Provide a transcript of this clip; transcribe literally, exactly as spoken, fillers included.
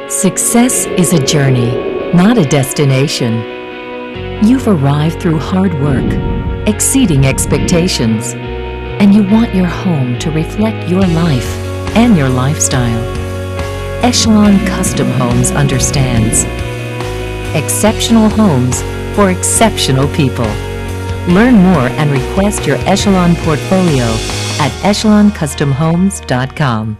Success is a journey, not a destination. You've arrived through hard work, exceeding expectations, and you want your home to reflect your life and your lifestyle. Echelon Custom Homes understands. Exceptional homes for exceptional people. Learn more and request your Echelon portfolio at echelon custom homes dot com.